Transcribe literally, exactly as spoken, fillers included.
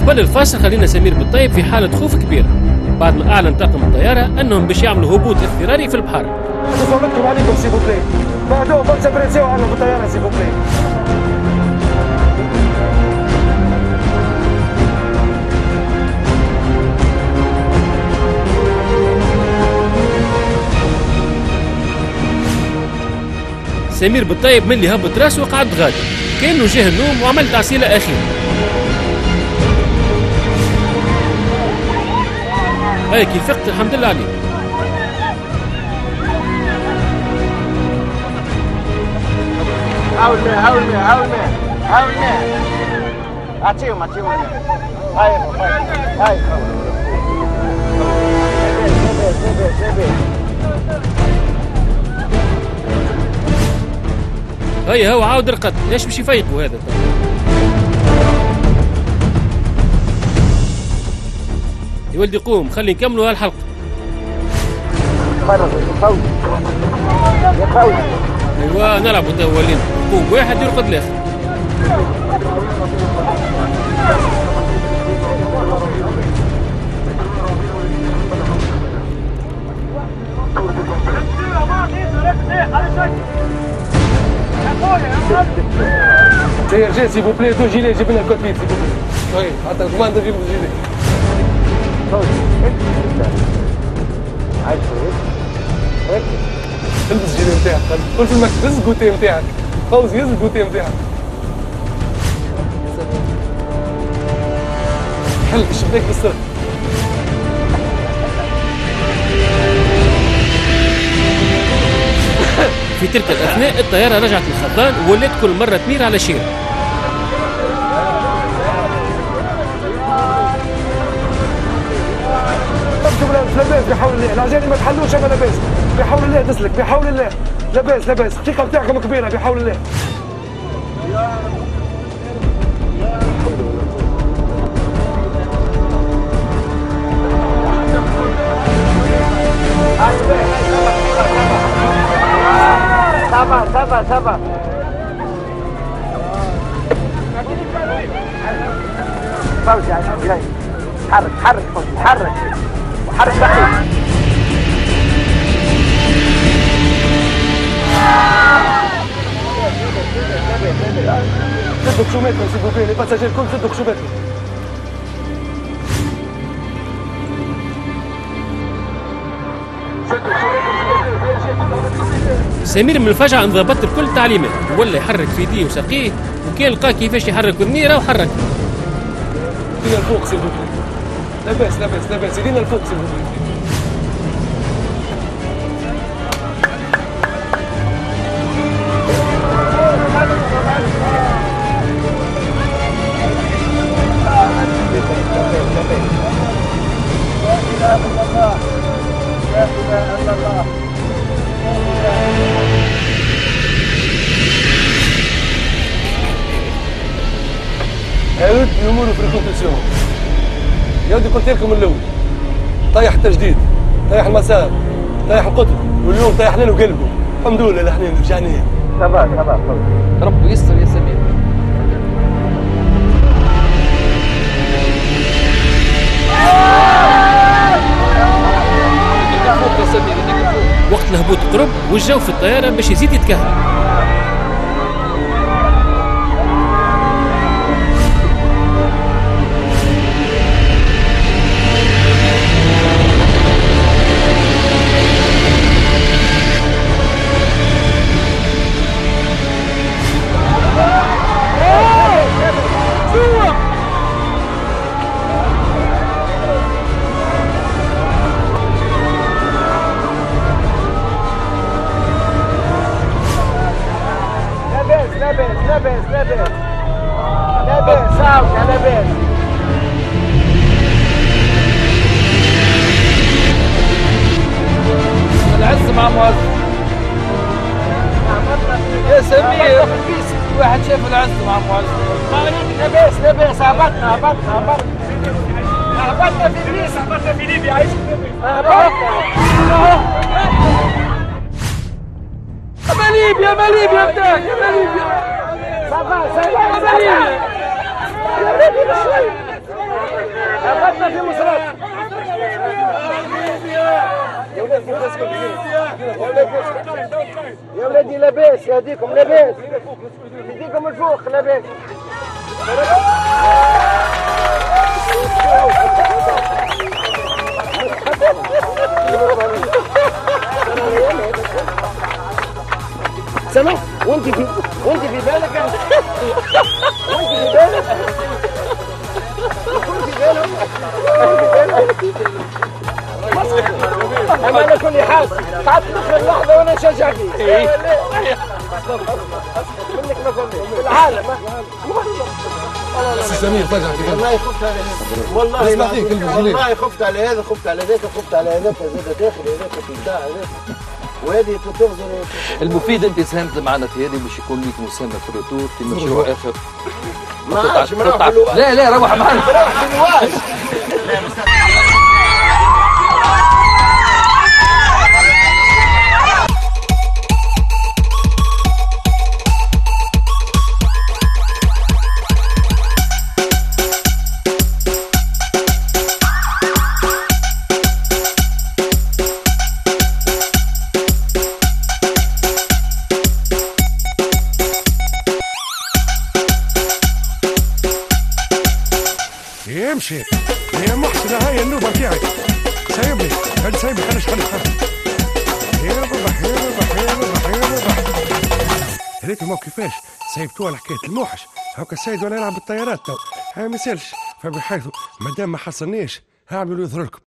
قبل الفاصل خلينا سمير بالطيب في حالة خوف كبيرة بعد ما أعلن طاقم الطيارة أنهم باش يعملوا هبوط اضطراري في البحر. نصورتكم عليكم سي بوبلي بعدو برشا بريسيو عنا في الطيارة سي بوبلي. سمير بالطيب من اللي هبط راسه وقعد غادي كأنه جاه النوم وعمل تعسيلة أخيرة. هاي كي فقت الحمد لله عليك. حاول مية حاول مية حاول مية حاول مية أعطيهم أعطيهم هاي هاي هاي هو عاود رقد ليش باش يفيقوا هذا. يا ولدي قوم خلي نكملوا هالحلقة. ايوا نلعبوا تو ولينا قوم واحد يرقد الاخر. جاي جاي سي بوبلي دو جيلي جيب لنا الكوتليت سي بوبلي. وي حتى الكوماند جيب الجيلي. عايش هيك البس الجيلي نتاعك قول في المكتب هز الكوتي نتاعك فوزي هز الكوتي نتاعك حل الشباك بالسر. في تلك الأثناء الطيارة رجعت للخضان وولات كل مرة تمير على شير. لاباس بحول الله العجاني ما تحلوش اما لاباس بحول الله تسلك بحول الله لاباس لاباس الثقة بتاعكم كبيرة بحول الله. صبر صبر صبر فوزي عشان جاي حرك حرك فوزي حرك حرك دقيق. سدوا كشوماتكم سيبوا بيه لي باساجير الكل سدوا كشوماتكم. سمير من الفجعة انضبط الكل تعليمات ولا يحرك في يديه وساقيه وكان لقى كيفاش يحرك بمنيرة وحرك. يدينا الفوق سي بوبلي لاباس لاباس لاباس يدينا الفوق سي بوبلي. لا اله الا الله. عود الامور في الكونتيسيون يا ودي قلت لكم من الاول طايح التجديد طايح المسار طايح القطب واليوم طايح لنا وقلبه الحمد لله الاحنا رجعنا. تمام تمام ربي يستر يا سمير. وقت الهبوط قرب والجو في الطيارة باش يزيد يتكهرب. لاباس لاباس لاباس لاباس عاوشة لاباس. العز مع موظف يا سمير واحد شاف العز مع موظف. لاباس لاباس هبطنا هبطنا هبطنا هبطنا في جريس هبطنا في ليبيا عايش في ليبيا هبطنا. ما ليبيا ما ليبيا بتاعك ما ليبيا صافا صافا ما ليبيا يديكم لاباس يديكم الفوق لاباس. سمع وانت في وانت في بالك وانت في بالك وانت في بالك اما انا كل حاس قعدت تدخل لحظه وانا نشجع فيك. منك ما كنت في العالم. سي سمير فجأة والله خفت على هذا والله والله خفت على هذا خفت على ذاك خفت على هذاك زاد داخل هذاك في البتاع هذاك وهذه تغزر. المفيد انت ساهمت معنا في هذه باش يكون ليك مساهمه في الروتور في مشروع اخر. ما عادش نروح بالواش. لا لا روح معنا نروح بالواش. يمشي يا محسن هاي النوبة تاعي سايبني هل سايبني خليش خليش خليش يا ربح يا ربح يا ربح يا ربح هذيك ما كيفاش سايبتوها لحكاية الموحش هاكا السيد ولا يلعب بالطيارات تو هاي ما يسالش فبحيث مادام ما حصلنيش هعملوا يظهر لكم